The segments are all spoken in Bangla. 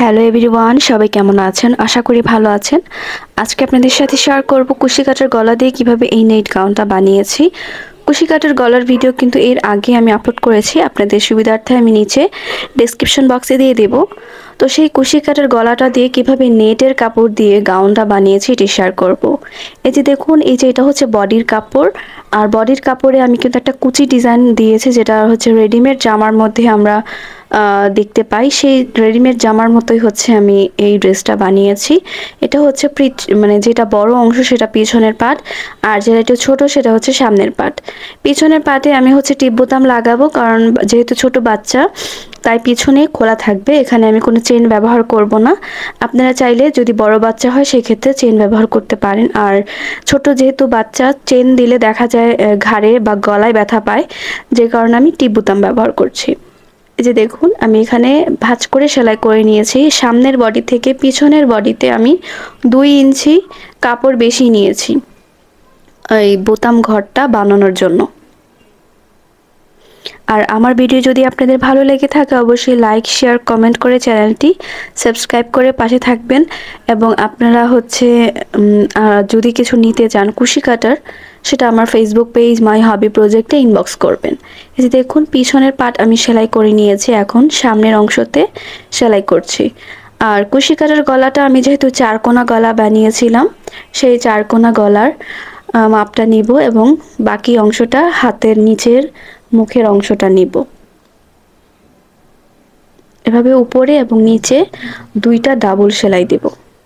হ্যালো এভরিওয়ান, সবাই কেমন আছেন? আশা করি ভালো আছেন। আজকে আপনাদের সাথে শেয়ার করব কুশি কাটার গলা দিয়ে কিভাবে এই নেট গাউনটা বানিয়েছি। কুশি কাটার গলার ভিডিও কিন্তু এর আগে আমি আপলোড করেছি, আপনাদের সুবিধার্থে আমি নিচে ডেসক্রিপশন বক্সে দিয়ে দেব। তো সেই কুশি কাটার গলাটা দিয়ে কিভাবে নেটের কাপড় দিয়ে গাউনটা বানিয়েছি এটি শেয়ার করব। এই যে দেখুন, এই যে এটা হচ্ছে বডির কাপড়, আর বডির কাপড়ে আমি কিন্তু একটা কুচি ডিজাইন দিয়েছি, যেটা হচ্ছে রেডিমেড জামার মধ্যে আমরা দেখতে পাই। সেই রেডিমেড জামার মতোই হচ্ছে আমি এই ড্রেসটা বানিয়েছি। এটা হচ্ছে মানে যেটা বড় অংশ সেটা পিছনের পাট, আর যেটা একটু ছোট সেটা হচ্ছে সামনের পাট। পিছনের পাটে আমি হচ্ছে টিপ বোতাম লাগাবো, কারণ যেহেতু ছোট বাচ্চা তাই পিছনে খোলা থাকবে। এখানে আমি কোনো চেন ব্যবহার করব না। আপনারা চাইলে যদি বড় বাচ্চা হয় সেক্ষেত্রে চেন ব্যবহার করতে পারেন। আর ছোট যেহেতু বাচ্চা, চেন দিলে দেখা যায় ঘাড়ে বা গলায় ব্যথা পায়, যে কারণে আমি টিপ বোতাম ব্যবহার করছি। এই যে দেখুন, আমি এখানে ভাঁজ করে সেলাই করে নিয়েছি। সামনের বডি থেকে পিছনের বডিতে আমি 2 ইঞ্চি কাপড় বেশি নিয়েছি এই বোতাম ঘরটা বানানোর জন্য। আর আমার ভিডিও যদি আপনাদের ভালো লেগে থাকে অবশ্যই লাইক, শেয়ার, কমেন্ট করে চ্যানেলটি সাবস্ক্রাইব করে পাশে থাকবেন। এবং আপনারা হচ্ছে যদি কিছু নিতে চান কুশি কাটার, সেটা আমার ফেসবুক পেজ মাই হবি প্রজেক্টে ইনবক্স করবেন। এই যে দেখুন, পিছনের পাট আমি সেলাই করে নিয়েছি, এখন সামনের অংশতে সেলাই করছি। আর কুশি কাটার গলাটা আমি যেহেতু 4 কোনা গলা বানিয়েছিলাম, সেই 4 কোনা গলার মাপটা নিব এবং বাকি অংশটা হাতের নিচের মুখের অংশটা নিব। এভাবে উপরে এবং নিচে 2টা ডাবল সেলাই দেব।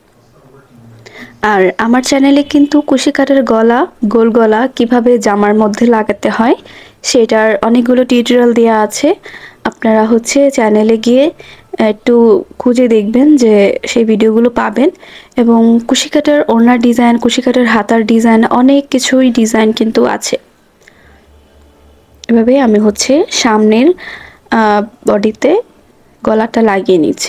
আর আমার চ্যানেলে কিন্তু কুশি কাটার গলা, গোল গলা কিভাবে জামার মধ্যে লাগাতে হয় সেটার অনেকগুলো টিউটোরিয়াল দেওয়া আছে। আপনারা হচ্ছে চ্যানেলে গিয়ে একটু খুঁজে দেখবেন, যে সেই ভিডিওগুলো পাবেন। এবং কুশি কাটার ওড়নার ডিজাইন, কুশি কাটার হাতার ডিজাইন, অনেক কিছুই ডিজাইন কিন্তু আছে। এভাবে আমি হচ্ছে সামনের বডিতে গলাটা লাগিয়ে নিচ্ছি।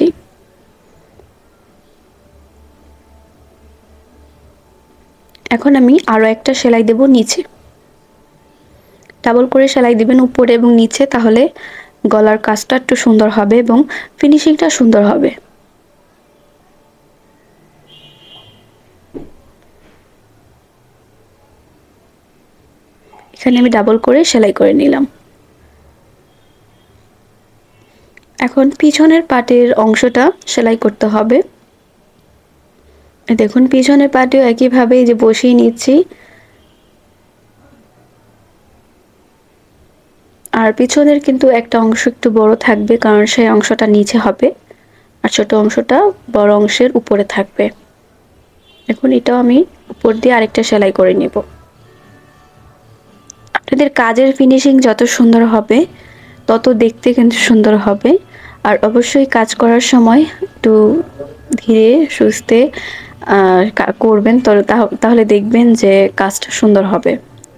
এখন আমি আরও একটা সেলাই দেব নিচে। ডাবল করে সেলাই দিবেন উপরে এবং নিচে, তাহলে গলার কাজটা একটু সুন্দর হবে এবং ফিনিশিংটা সুন্দর হবে। এখানে আমি ডাবল করে সেলাই করে নিলাম। এখন পিছনের পাটের অংশটা সেলাই করতে হবে। দেখুন, পিছনের পাটেও একইভাবে যে বসিয়ে নিচ্ছি। আর পিছনের কিন্তু একটা অংশ একটু বড় থাকবে, কারণ সেই অংশটা নিচে হবে আর ছোট অংশটা বড় অংশের উপরে থাকবে। দেখুন, এটাও আমি উপর দিয়ে আরেকটা সেলাই করে নেব। আপনাদের কাজের ফিনিশিং যত সুন্দর হবে তত দেখতে কিন্তু সুন্দর হবে। আর অবশ্যই কাজ করার সময় একটু ধীরে সুস্থে করবেন, তাহলে দেখবেন যে কাজটা সুন্দর হবে।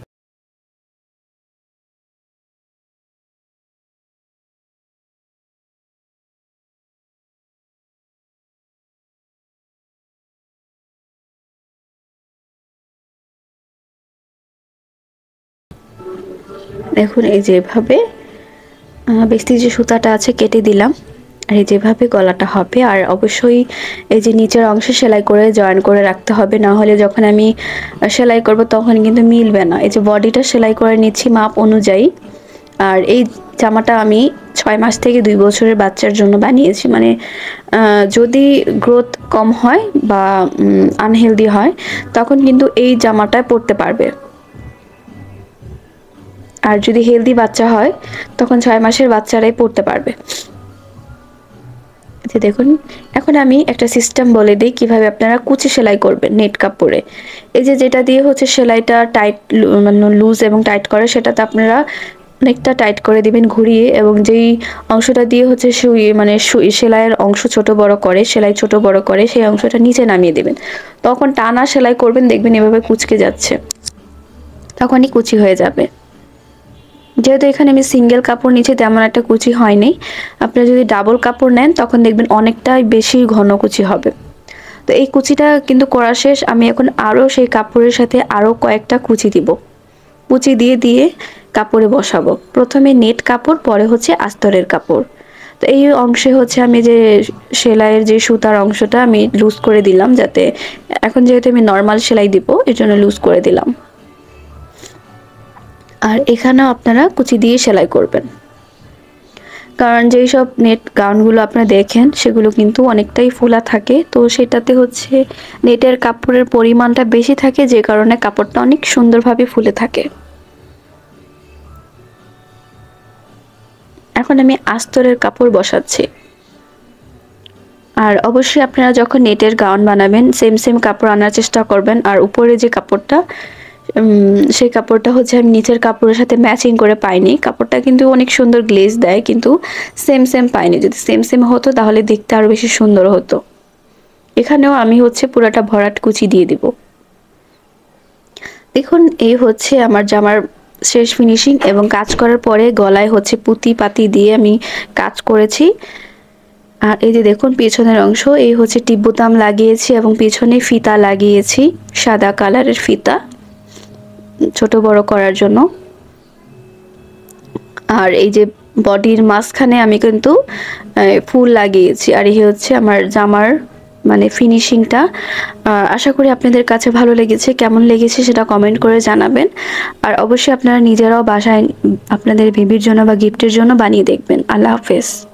দেখুন, এই যেভাবে বেশি যে সুতাটা আছে কেটে দিলাম, আর এই যেভাবে গলাটা হবে। আর অবশ্যই এই যে নিচের অংশে সেলাই করে জয়েন করে রাখতে হবে, না হলে যখন আমি সেলাই করব তখন কিন্তু মিলবে না। এই যে বডিটা সেলাই করে নিচ্ছি মাপ অনুযায়ী। আর এই জামাটা আমি 6 মাস থেকে 2 বছরের বাচ্চার জন্য বানিয়েছি। মানে যদি গ্রোথ কম হয় বা আনহেলদি হয় তখন কিন্তু এই জামাটায় পরতে পারবে। আর যদি হেলদি বাচ্চা হয় তখন 6 মাসের বাচ্চারাই পরতে পারবে। দেখুন, এখন আমি একটা সিস্টেম বলে দিই কিভাবে আপনারা কুচি সেলাই করবেন নেট কাপড়ে। এই যে যেটা দিয়ে হচ্ছে সেলাইটা টাইট, মানে লুজ এবং টাইট করে, সেটাতে আপনারা অনেকটা টাইট করে দিবেন ঘুরিয়ে, এবং যেই অংশটা দিয়ে হচ্ছে সেলাইয়ের অংশ ছোট বড় করে, সেলাই ছোট বড় করে, সেই অংশটা নিচে নামিয়ে দিবেন। তখন টানা সেলাই করবেন, দেখবেন এভাবে কুচকে যাচ্ছে, তখনই কুচি হয়ে যাবে। যেহেতু এখানে আমি সিঙ্গেল কাপড় নিচে, তেমন একটা কুচি হয়নি। আপনারা যদি ডাবল কাপড় নেন তখন দেখবেন অনেকটাই বেশি ঘন কুচি হবে। তো এই কুচিটা কিন্তু করা শেষ। আমি এখন আরও সেই কাপড়ের সাথে আরও কয়েকটা কুচি দিব। কুচি দিয়ে দিয়ে কাপড়ে বসাবো। প্রথমে নেট কাপড়, পরে হচ্ছে আস্তরের কাপড়। তো এই অংশে হচ্ছে আমি যে সেলাইয়ের যে সুতার অংশটা আমি লুজ করে দিলাম, যাতে এখন যেহেতু আমি নর্মাল সেলাই দিব এর জন্য লুজ করে দিলাম। আর এখানেও আপনারা কুচি দিয়ে সেলাই করবেন, কারণ যেই সব নেট গাউনগুলো আপনারা দেখেন সেগুলো কিন্তু অনেকটাই ফোলা থাকে, তো সেটাতে হচ্ছে নেটের কাপড়ের পরিমাণটা বেশি থাকে, যে কারণে কাপড়টা অনেক সুন্দরভাবে ফুলে থাকে। এখন আমি আস্তরের কাপড় বসাচ্ছি। আর অবশ্যই আপনারা যখন নেটের গাউন বানাবেন সেম সেম কাপড় আনার চেষ্টা করবেন। আর উপরে যে কাপড়টা সেই কাপড়টা হচ্ছে আমি নিচের কাপড়ের সাথে ম্যাচিং করে পাইনি। কাপড়টা কিন্তু অনেক সুন্দর গ্লেজ দেয়, কিন্তু সেম সেম পাইনি। যদি সেম সেম হতো তাহলে দেখতে আরো বেশি সুন্দর হতো। এখানেও আমি হচ্ছে পুরাটা ভরাট কুচি দিয়ে দিব। দেখুন এই হচ্ছে আমার জামার শেষ ফিনিশিং, এবং কাজ করার পরে গলায় হচ্ছে পুঁতি পাতি দিয়ে আমি কাজ করেছি। আর এই যে দেখুন পেছনের অংশ, এই হচ্ছে টিপ বোতাম লাগিয়েছি এবং পেছনে ফিতা লাগিয়েছি, সাদা কালারের ফিতা ছোট বড় করার জন্য। আর এই যে বডির মাঝখানে আমি কিন্তু ফুল লাগিয়েছি। আর এই হচ্ছে আমার জামার মানে ফিনিশিংটা। আশা করি আপনাদের কাছে ভালো লেগেছে। কেমন লেগেছে সেটা কমেন্ট করে জানাবেন। আর অবশ্যই আপনারা নিজেরাও বাসায় আপনাদের বেবির জন্য বা গিফটের জন্য বানিয়ে দেখবেন। আল্লাহ হাফেজ।